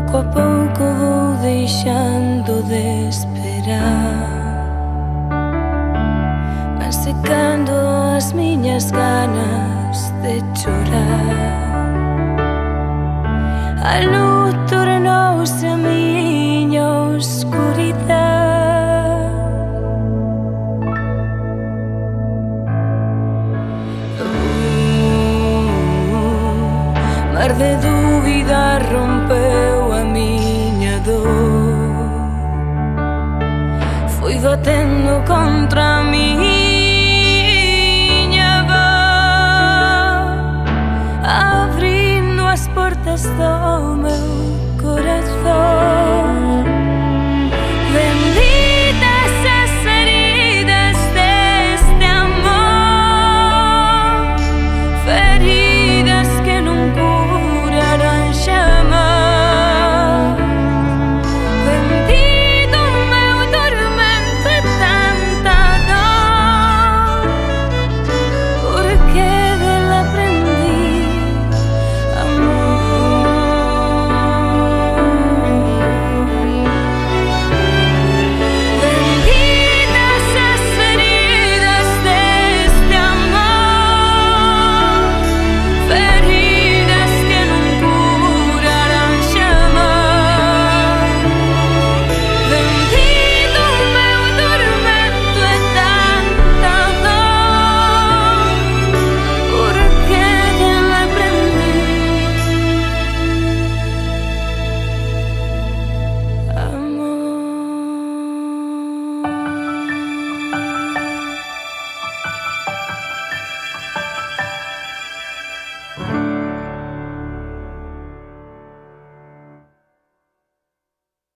Pouco a pouco vou deixando de esperar. Van secando as miñas ganas de chorar. A luz tornouse a miña oscuridade. Mar de dúbida rompeu a miña dor. Fui batendo contra a miña voz, abrindo as portas do meu corazón.